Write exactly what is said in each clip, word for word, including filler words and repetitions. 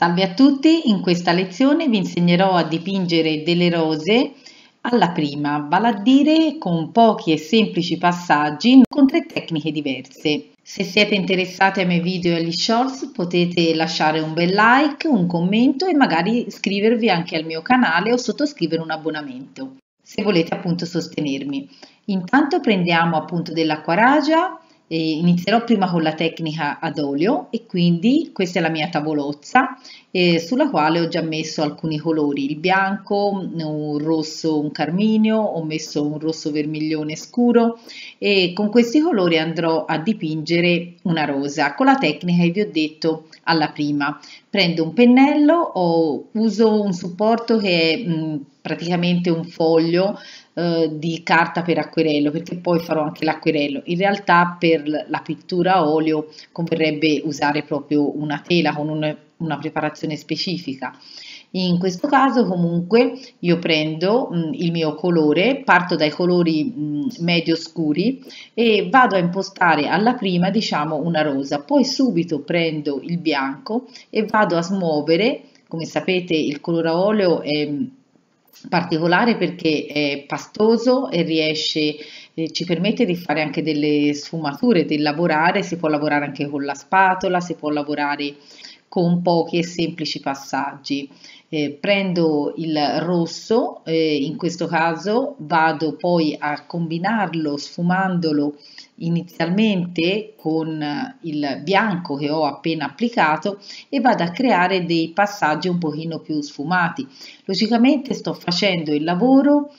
Salve a tutti, in questa lezione vi insegnerò a dipingere delle rose alla prima, vale a dire con pochi e semplici passaggi con tre tecniche diverse. Se siete interessati ai miei video e agli shorts potete lasciare un bel like, un commento e magari iscrivervi anche al mio canale o sottoscrivere un abbonamento se volete appunto sostenermi. Intanto prendiamo appunto dell'acqua ragia. E inizierò prima con la tecnica ad olio e quindi questa è la mia tavolozza eh, sulla quale ho già messo alcuni colori, il bianco, un rosso, un carminio, ho messo un rosso vermiglione scuro e con questi colori andrò a dipingere una rosa con la tecnica che vi ho detto alla prima. Prendo un pennello, o uso un supporto che è mh, praticamente un foglio eh, di carta per acquerello, perché poi farò anche l'acquerello. In realtà per la pittura a olio converrebbe usare proprio una tela con un, una preparazione specifica. In questo caso comunque io prendo mh, il mio colore, parto dai colori mh, medio scuri e vado a impostare alla prima diciamo una rosa, poi subito prendo il bianco e vado a smuovere. Come sapete il colore a olio è particolare perché è pastoso e riesce eh, ci permette di fare anche delle sfumature, di lavorare, si può lavorare anche con la spatola, si può lavorare con pochi e semplici passaggi. Eh, prendo il rosso, eh, in questo caso vado poi a combinarlo sfumandolo inizialmente con il bianco che ho appena applicato e vado a creare dei passaggi un pochino più sfumati. Logicamente sto facendo il lavoro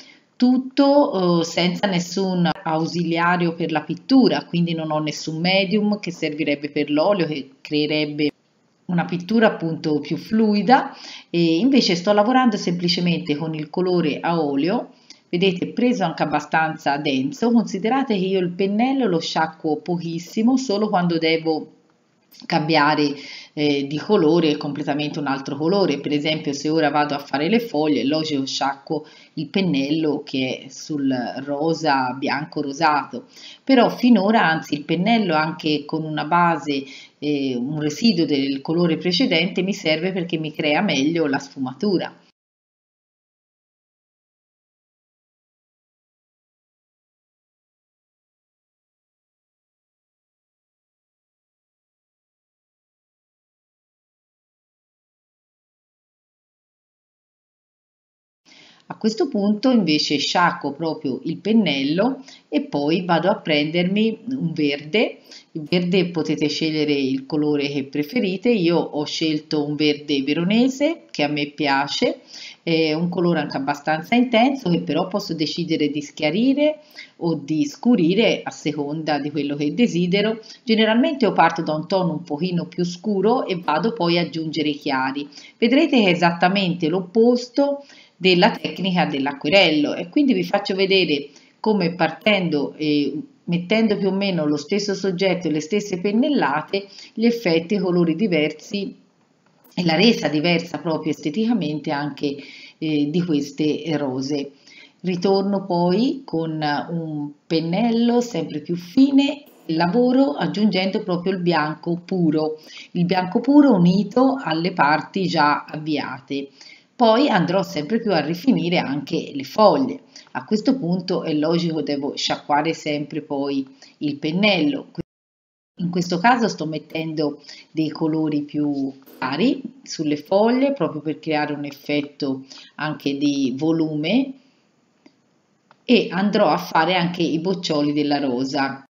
tutto eh, senza nessun ausiliario per la pittura, quindi non ho nessun medium che servirebbe per l'olio, che creerebbe una pittura appunto più fluida, e invece sto lavorando semplicemente con il colore a olio. Vedete, preso anche abbastanza denso. Considerate che io il pennello lo sciacquo pochissimo, solo quando devo cambiare eh, di colore completamente un altro colore. Per esempio, se ora vado a fare le foglie, logico sciacquo il pennello che è sul rosa bianco rosato, però finora anzi il pennello anche con una base eh, un residuo del colore precedente mi serve perché mi crea meglio la sfumatura. A questo punto invece sciacquo proprio il pennello e poi vado a prendermi un verde. Il verde potete scegliere il colore che preferite, io ho scelto un verde veronese che a me piace, è un colore anche abbastanza intenso che però posso decidere di schiarire o di scurire a seconda di quello che desidero. Generalmente io parto da un tono un pochino più scuro e vado poi ad aggiungere i chiari. Vedrete che è esattamente l'opposto della tecnica dell'acquerello e quindi vi faccio vedere come partendo e mettendo più o meno lo stesso soggetto e le stesse pennellate, gli effetti e i colori diversi e la resa diversa proprio esteticamente anche eh, di queste rose. Ritorno poi con un pennello sempre più fine, lavoro aggiungendo proprio il bianco puro, il bianco puro unito alle parti già avviate. Poi andrò sempre più a rifinire anche le foglie. A questo punto è logico, devo sciacquare sempre poi il pennello. In questo caso sto mettendo dei colori più chiari sulle foglie proprio per creare un effetto anche di volume e andrò a fare anche i boccioli della rosa.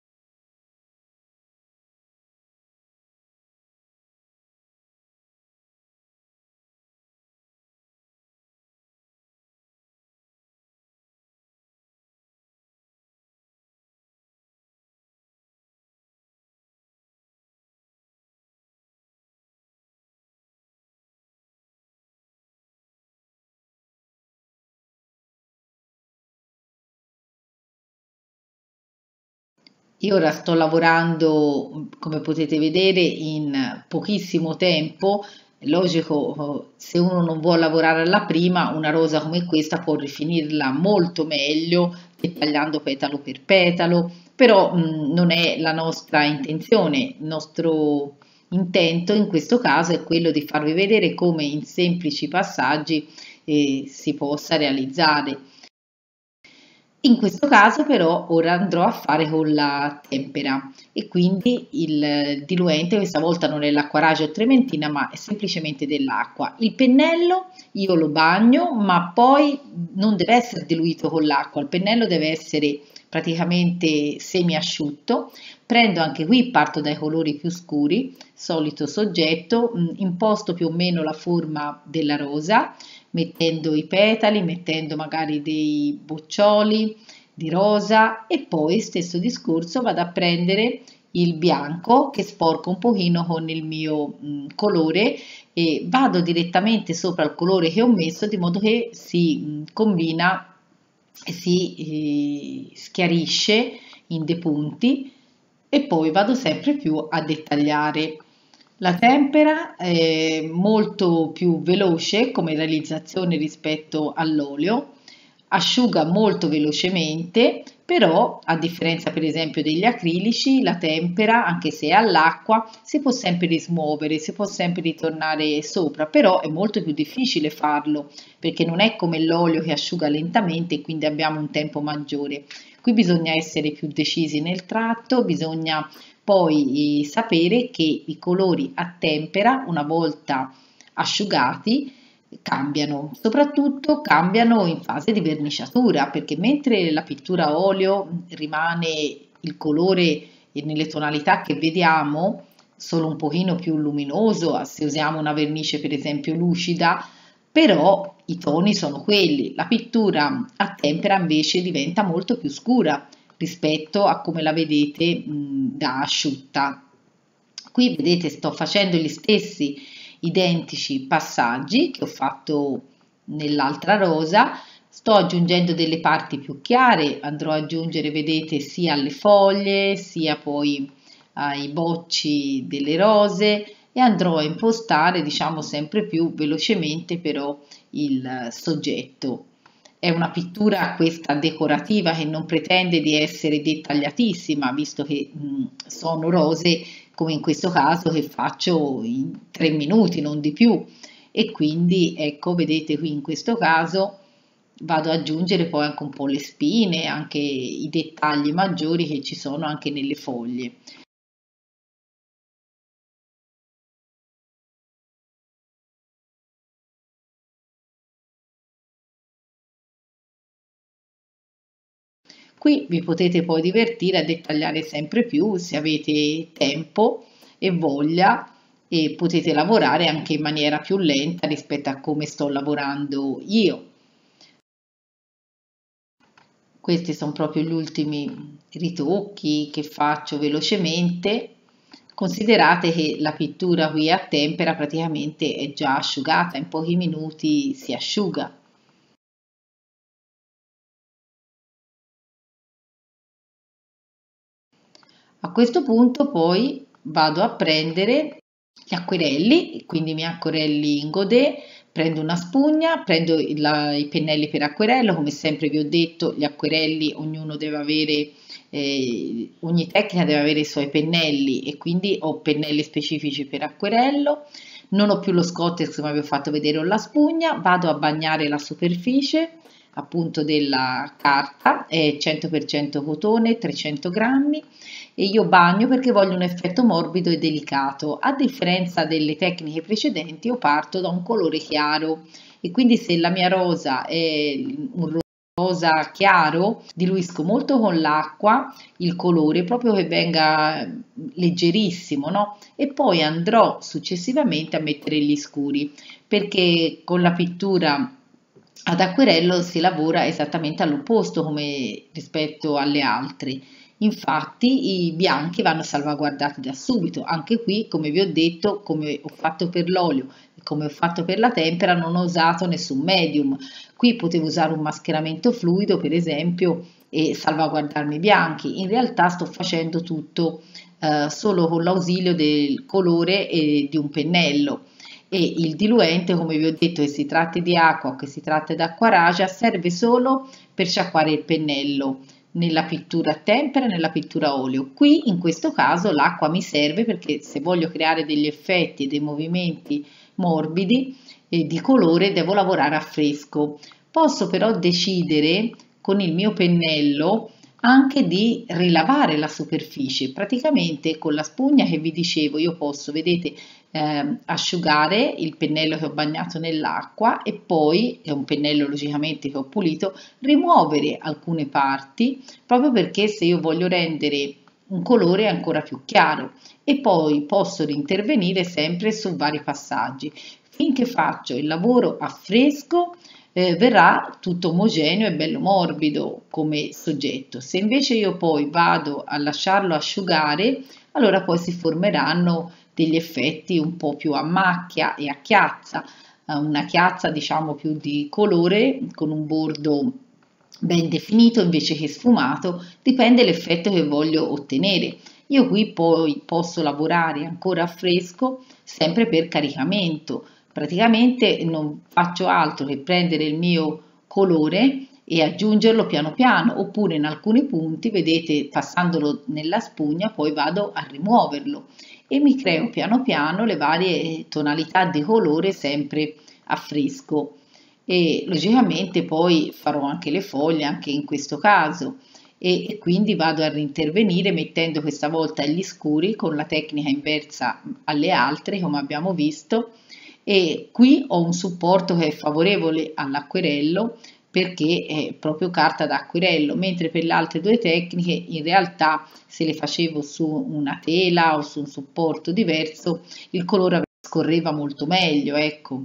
Io ora sto lavorando, come potete vedere, in pochissimo tempo. È logico, se uno non vuole lavorare alla prima, una rosa come questa può rifinirla molto meglio, dettagliando petalo per petalo, però mh, non è la nostra intenzione. Il nostro intento in questo caso è quello di farvi vedere come in semplici passaggi eh, si possa realizzare. In questo caso però ora andrò a fare con la tempera e quindi il diluente questa volta non è l'acqua ragia o trementina ma è semplicemente dell'acqua. Il pennello io lo bagno ma poi non deve essere diluito con l'acqua, il pennello deve essere praticamente semiasciutto. Prendo anche qui, parto dai colori più scuri, solito soggetto, imposto più o meno la forma della rosa, mettendo i petali, mettendo magari dei boccioli di rosa e poi stesso discorso vado a prendere il bianco che sporco un pochino con il mio mh, colore e vado direttamente sopra il colore che ho messo di modo che si mh, combina e si eh, schiarisce in dei punti e poi vado sempre più a dettagliare. La tempera è molto più veloce come realizzazione rispetto all'olio, asciuga molto velocemente, però a differenza per esempio degli acrilici, la tempera, anche se è all'acqua, si può sempre rismuovere, si può sempre ritornare sopra, però è molto più difficile farlo perché non è come l'olio che asciuga lentamente e quindi abbiamo un tempo maggiore. Qui bisogna essere più decisi nel tratto, bisogna poi sapere che i colori a tempera, una volta asciugati, cambiano, soprattutto cambiano in fase di verniciatura, perché mentre la pittura a olio rimane il colore nelle tonalità che vediamo, solo un pochino più luminoso, se usiamo una vernice per esempio lucida, però i toni sono quelli. La pittura a tempera invece diventa molto più scura rispetto a come la vedete mh, da asciutta. Qui vedete sto facendo gli stessi identici passaggi che ho fatto nell'altra rosa, sto aggiungendo delle parti più chiare, andrò ad aggiungere vedete sia alle foglie sia poi ai bocci delle rose e andrò a impostare diciamo sempre più velocemente però il soggetto. È una pittura questa decorativa che non pretende di essere dettagliatissima, visto che mh, sono rose, come in questo caso, che faccio in tre minuti, non di più. E quindi, ecco, vedete qui in questo caso vado ad aggiungere poi anche un po' le spine, anche i dettagli maggiori che ci sono anche nelle foglie. Qui vi potete poi divertire a dettagliare sempre più se avete tempo e voglia e potete lavorare anche in maniera più lenta rispetto a come sto lavorando io. Questi sono proprio gli ultimi ritocchi che faccio velocemente. Considerate che la pittura qui a tempera praticamente è già asciugata, in pochi minuti si asciuga. A questo punto poi vado a prendere gli acquerelli, quindi i miei acquerelli in godè, prendo una spugna, prendo il- la- i pennelli per acquerello, come sempre vi ho detto, gli acquerelli ognuno deve avere, eh, ogni tecnica deve avere i suoi pennelli e quindi ho pennelli specifici per acquerello. Non ho più lo Scottex come vi ho fatto vedere, ho la spugna, vado a bagnare la superficie appunto della carta, è cento per cento cotone, trecento grammi e io bagno perché voglio un effetto morbido e delicato. A differenza delle tecniche precedenti, io parto da un colore chiaro e quindi se la mia rosa è un rosa chiaro, diluisco molto con l'acqua il colore proprio che venga leggerissimo, no? E poi andrò successivamente a mettere gli scuri perché con la pittura ad acquerello si lavora esattamente all'opposto come rispetto alle altre. Infatti i bianchi vanno salvaguardati da subito. Anche qui, come vi ho detto, come ho fatto per l'olio e come ho fatto per la tempera, non ho usato nessun medium. Qui potevo usare un mascheramento fluido, per esempio, e salvaguardarmi i bianchi. In realtà sto facendo tutto eh, solo con l'ausilio del colore e di un pennello e il diluente, come vi ho detto, che si tratti di acqua o che si tratti d'acqua ragia, serve solo per sciacquare il pennello, nella pittura a tempera e nella pittura a olio. Qui in questo caso l'acqua mi serve perché se voglio creare degli effetti e dei movimenti morbidi e di colore devo lavorare a fresco. Posso però decidere con il mio pennello anche di rilavare la superficie. Praticamente con la spugna che vi dicevo io posso, vedete, eh, asciugare il pennello che ho bagnato nell'acqua e poi, è un pennello logicamente che ho pulito, rimuovere alcune parti proprio perché se io voglio rendere un colore ancora più chiaro e poi posso intervenire sempre su vari passaggi. Finché faccio il lavoro a fresco eh, verrà tutto omogeneo e bello morbido come soggetto. Se invece io poi vado a lasciarlo asciugare, allora poi si formeranno degli effetti un po' più a macchia e a chiazza, eh, una chiazza diciamo più di colore con un bordo ben definito invece che sfumato, dipende l'effetto che voglio ottenere. Io qui poi posso lavorare ancora a fresco sempre per caricamento. Praticamente non faccio altro che prendere il mio colore e aggiungerlo piano piano oppure in alcuni punti, vedete, passandolo nella spugna poi vado a rimuoverlo e mi creo piano piano le varie tonalità di colore sempre a fresco e logicamente poi farò anche le foglie anche in questo caso e, e quindi vado a rintervenire mettendo questa volta gli scuri con la tecnica inversa alle altre come abbiamo visto e qui ho un supporto che è favorevole all'acquerello perché è proprio carta d'acquerello, mentre per le altre due tecniche in realtà se le facevo su una tela o su un supporto diverso il colore scorreva molto meglio, ecco.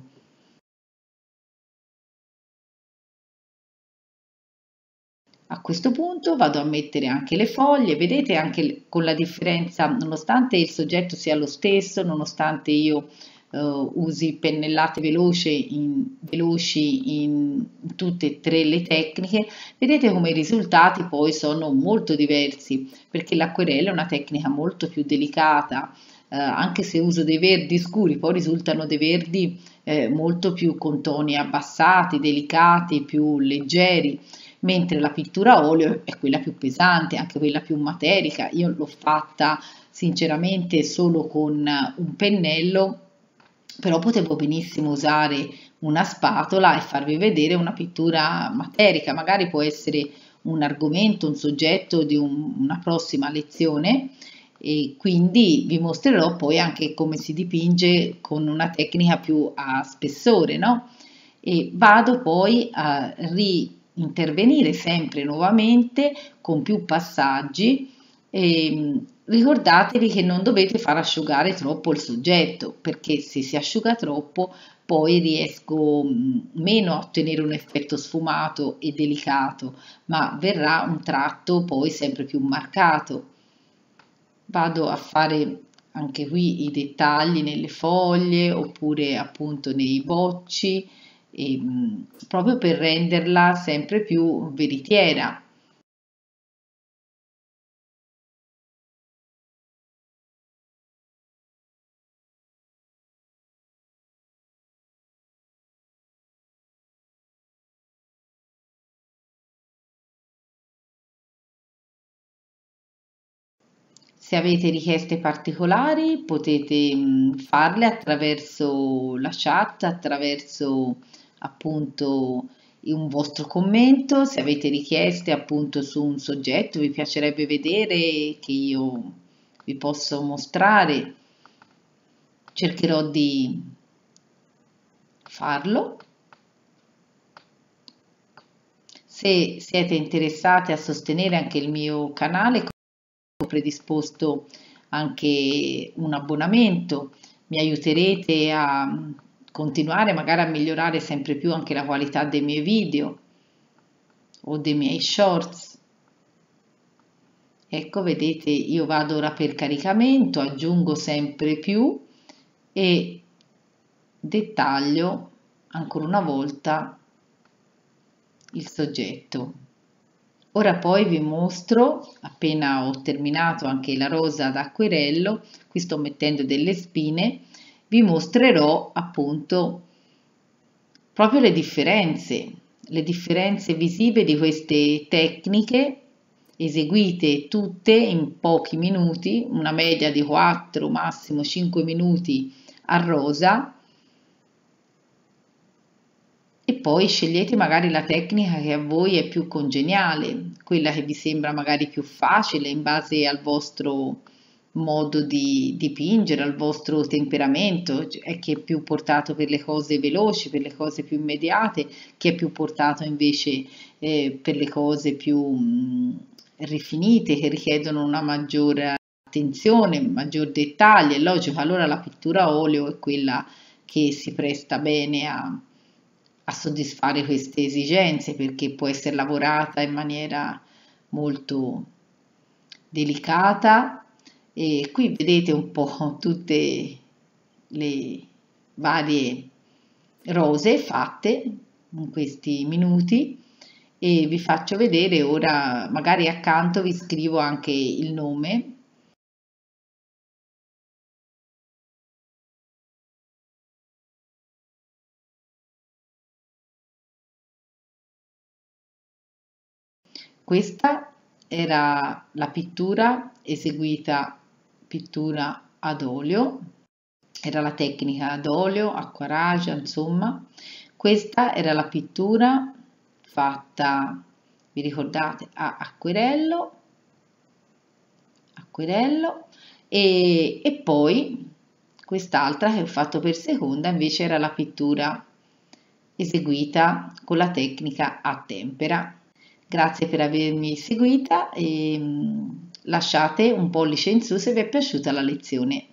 A questo punto vado a mettere anche le foglie, vedete anche con la differenza, nonostante il soggetto sia lo stesso, nonostante io eh, usi pennellate veloci in, veloci in tutte e tre le tecniche, vedete come i risultati poi sono molto diversi, perché l'acquerello è una tecnica molto più delicata, eh, anche se uso dei verdi scuri, poi risultano dei verdi eh, molto più con toni abbassati, delicati, più leggeri mentre la pittura a olio è quella più pesante, anche quella più materica. Io l'ho fatta sinceramente solo con un pennello, però potevo benissimo usare una spatola e farvi vedere una pittura materica, magari può essere un argomento, un soggetto di un, una prossima lezione e quindi vi mostrerò poi anche come si dipinge con una tecnica più a spessore, no? E vado poi a ri intervenire sempre nuovamente con più passaggi e ricordatevi che non dovete far asciugare troppo il soggetto perché se si asciuga troppo poi riesco meno a ottenere un effetto sfumato e delicato ma verrà un tratto poi sempre più marcato. Vado a fare anche qui i dettagli nelle foglie oppure appunto nei bocci e, mh, proprio per renderla sempre più veritiera. Se avete richieste particolari potete mh, farle attraverso la chat, attraverso appunto un vostro commento, se avete richieste appunto su un soggetto vi piacerebbe vedere che io vi posso mostrare, cercherò di farlo. Se siete interessati a sostenere anche il mio canale, ho predisposto anche un abbonamento, mi aiuterete a continuare magari a migliorare sempre più anche la qualità dei miei video o dei miei shorts. Ecco, vedete, io vado ora per caricamento, aggiungo sempre più e dettaglio ancora una volta il soggetto. Ora poi vi mostro, appena ho terminato anche la rosa d'acquerello, qui sto mettendo delle spine, vi mostrerò appunto proprio le differenze, le differenze visive di queste tecniche eseguite tutte in pochi minuti, una media di quattro, massimo cinque minuti a rosa, e poi scegliete magari la tecnica che a voi è più congeniale, quella che vi sembra magari più facile in base al vostro modo di dipingere, al vostro temperamento, è chi è più portato per le cose veloci, per le cose più immediate, chi è più portato invece eh, per le cose più mh, rifinite, che richiedono una maggiore attenzione, maggior dettaglio. È logico, allora la pittura a olio è quella che si presta bene a, a soddisfare queste esigenze, perché può essere lavorata in maniera molto delicata. E qui vedete un po' tutte le varie rose fatte in questi minuti, e vi faccio vedere ora, magari accanto vi scrivo anche il nome. Questa era la pittura eseguita, pittura ad olio, era la tecnica ad olio, acquarage, insomma. Questa era la pittura fatta, vi ricordate, a acquerello, acquerello e, e poi quest'altra che ho fatto per seconda invece era la pittura eseguita con la tecnica a tempera. Grazie per avermi seguita e lasciate un pollice in su se vi è piaciuta la lezione.